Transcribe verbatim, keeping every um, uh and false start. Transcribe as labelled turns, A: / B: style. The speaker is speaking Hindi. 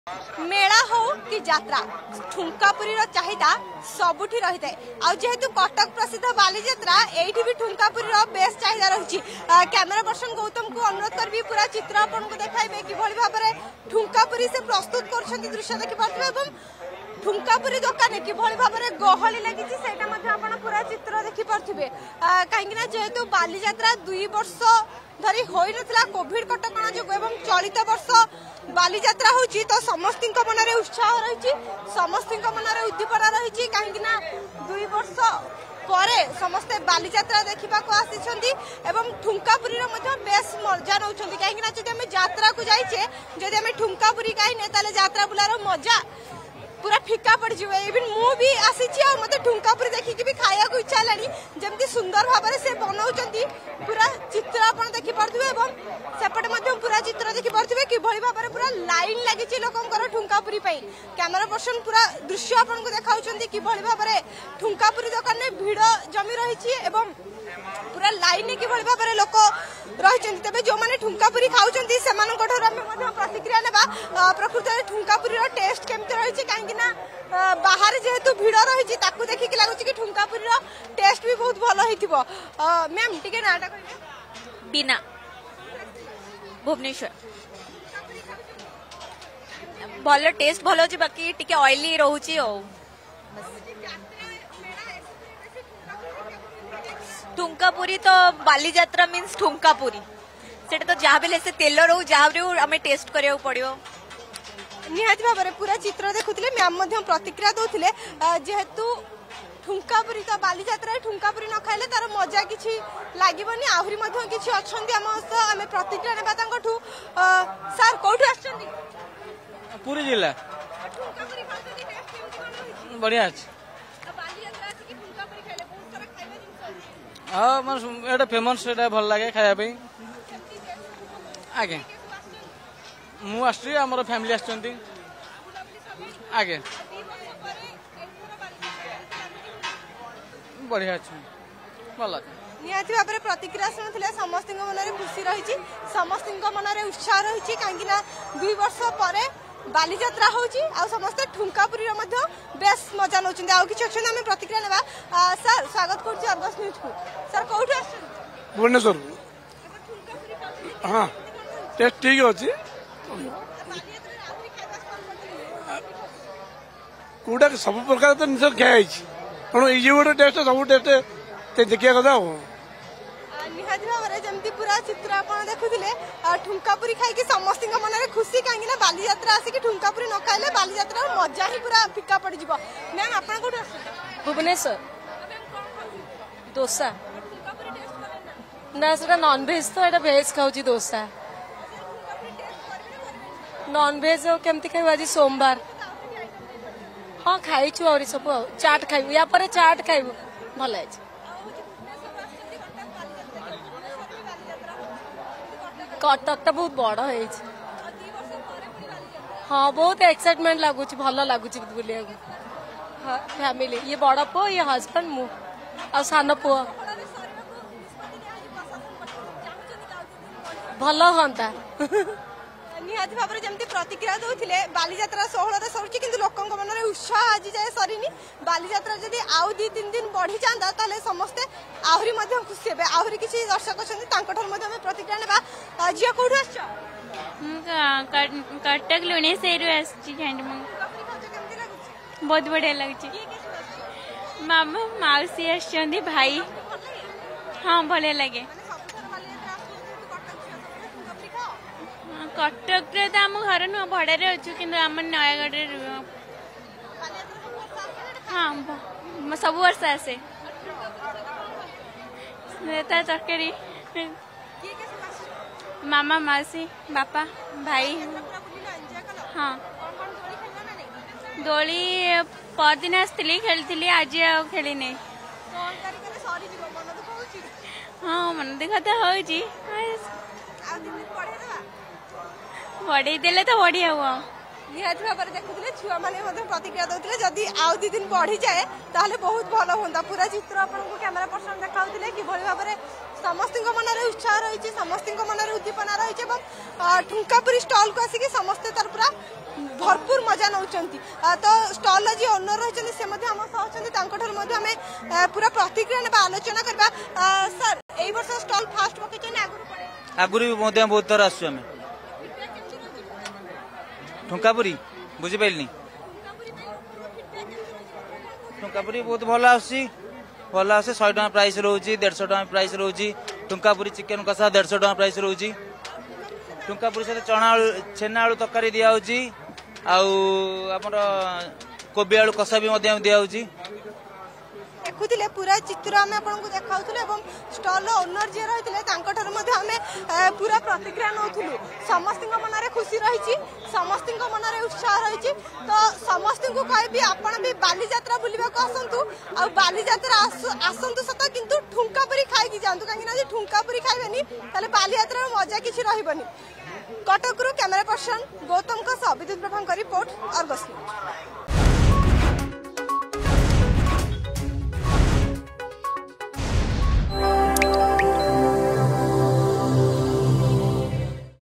A: मेला हो कि यात्रा ठुंकापुरी चाहिदा सबुठी रही है। जेहेतु कटक प्रसिद्ध बालीजात्रा एठी भी ठुंकापुरी बेस चाहिदा रही। कैमेरा पर्सन गौतम को अनुरोध करी पूरा चित्र आपन को देखाइबे कि भाव में ठुंकापुरी से प्रस्तुत कर दृश्य देखिपे। ठुंकापुरी दुकान कि भाव में गहली लगी पूरा चित्र देखिपे। कहीं जेहेतु बालीजात्रा दुई वर्ष धरी हो नथिला कोविड कटकणा जो चलित वर्ष बालीजात्रा होची तो समस्त मन में उत्साह रही, समस्त मन में उद्दीपना रही। कहीं दुई वर्ष परे समस्ते बालीजात्रा देखा आसी ठुंकापुरी बेस मजा नौ। कहीं जब यात्रा को जाइए जब ठुंकापुरी गाइने यात्रा बुलार मजा पूरा फिका पड़ जाए। इवन मु भी आसी मत ठुंकापुरी देखिकी भी खाया को इच्छा है जमी सुंदर भाव से बनाऊँ पूरा चित्र आप देखिपे। सेपटे पूरा चित्र देखिपे कि भाव में पूरा लाइन लगी लोकंर ठुंकापुरी। कैमेरा पर्सन पूरा दृश्य आपको देखा कि भाव में ठुंकापुरी दुकान में भिड़ जमी रही पूरा लाइन कि भाव में लोक रही। तेज जो मैंने ठुंकापुरी खाऊँ से प्रतिक्रिया ना प्रकृत ठुंकापुरी टेस्ट केमती रही। कहीं बाहर जेहेतु भिड़ रही देखिक लगुच कि ठुंकापुरी टेस्ट भी बहुत भल हो। मैम टी नाटा
B: बीना भुवनेश्वर भल टेस्ट भल अच्छे बाकी टिके ऑयली रोचे। ठुंकापुरी तो बालीजात्रा मीन्स ठुंकापुरी से तो जहाँ भी से तेल रो जहाँ रो आम टेस्ट करिया पड़ो।
A: निहाती भाव में पूरा चित्र देखुले मैम प्रतिक्रिया दौले जेहेतु ठुंकापुरी तो बालीजात्रा ठुंकापुरी न खाइले तार मजा किछि लागबनी। आहुरी मध्य किछि अछंती हम आमे प्रतिक्रिया नेबा तांकठू। सर कोठू आछंती?
C: पूरी जिला।
A: ठुंकापुरी खाइते टेस्ट केमति बन होई?
C: बढ़िया अछि।
A: बालीजात्रा अछि कि ठुंकापुरी खाइले बहुत सारा खाइबा जिंस अछि।
C: हां मन एटा फेमस एटा भल लागे खाया पे। आगे मु आस्ट्री हमर फैमिली आछंती आगे बढ़िया अच्छे भल।
A: निहाती भाव में प्रतिक्रिया शुणुले समस्त मन में खुशी रही, समस्त मन में उत्साह रही। कहीं दुई वर्ष पर बालीजात्रा होची आ समस्त ठुंकापुरी बेस मजा नौ। आउ कि अच्छे प्रतिक्रिया ना। सर स्वागत कर अर्गस न्यूज को। सर कौट आ
D: भुवनेश्वर? हाँ टेस्ट ठीक अच्छे कौटा सब प्रकार तो निश्चय खाई कौन ये गोटे टेस्ट सब टेस्ट देखिया कथा।
A: निहाती भाव में जमती पूरा चित्र आप देखुले ठुंकापुरी खाई समस्त मन में खुशी। कहीं बालीजात्रा आसिक ठुंकापुरी न खाइले बालीजात्रा मजा ही पूरा फिका पड़ जाए। मैम आप
E: भुवनेश्वर डोसा ना से नॉन भेज तो भेज खाऊँ डोसा नॉन भेज केमती खाइब आज सोमवार। हाँ खाई और सब चाट खाइबू या पर चाट खाइबू भल है। कटक टा बहुत बड़ है। हाँ बहुत एक्साइटमेंट लगुच भल लगुच बुलिया फैमिली ये बड़ पु ये हजबैंड मु आ सान पु भल हाँ।
A: निहाती भाव में जमी प्रतिक्रिया दौले बालीजात्रा षोहल सरुची कि लोक मन में उत्साह आज जाए सरीनी। बालीजात्रा जदि आउ दी तीन दिन बढ़ी जाता ताले समस्ते आहरी खुशी हे। आहरी किसी दर्शक अच्छा प्रतिक्रिया ना। झील कौट आस?
F: कटक लुणेसर बहुत बढ़िया लगे। मामा मौसी आस भाई हाँ बढ़िया लगे। कटक रे तो आम घर नुह भड़े अच्छु कि आम नयगढ़ हाँ सब वर्ष आसे तरकारी मामा मौसी बापा भाई। हाँ दोली परदिन आसती खेली आज आ खेली नहीं। हाँ मन दुख तो हो बढ़े देले तो बढ़िया हुआ।
A: निहाती भाव में देखुले छुआ मैंने प्रतिक्रिया दौले जदि आउ दी दिन बढ़ी जाए ताहले बहुत भल होता। पूरा चित्र आपको कैमेरा पर्सन देखा कि भाव में समस्त मन उत्साह रही समस्त मन उद्दीपना रही ठुंकापुरी स्टल को आसिक समस्ते तार पूरा भरपूर मजा नौ तो स्टल जी ओनर रही से आम पूरा प्रतिक्रिया ना आलोचना करवा सर यही वर्ष स्टल फास्ट पकड़
G: आगुरी भी बहुत थर आसु ठुंकापुरी बुझिपारे ठुंकापुरी बहुत भल आसी भल आसे शहे टाँग प्राइस रोचे देढ़ टाँग प्राइस रोचे ठुंकापुरी चिकेन कषा देढ़ टाँग प्राइस रोचे ठुंकापुरी सहित चना छेना आलू तरकारी दिखाऊँगी आमर कोबी आलू कषा भी दिखाऊँगी
A: देखुले पूरा चित्र आम आपको देखा स्टल ओनर जी रही आम पूरा प्रतिक्रिया नौलु समस्त मन खुशी रही समस्त मन उत्साह रही तो समस्त को कह आपण भी बालीजात्रा बुलवाक आसतु आ बालीजात्रा आसतु सत किंतु ठुंकापुरी खाई जातु कहीं ठुंकापुरी खाइबेनी ताले बालीजात्रा मजा किसी रही कटक कैमरा पर्सन गौतम विद्युत प्रभा रिपोर्ट।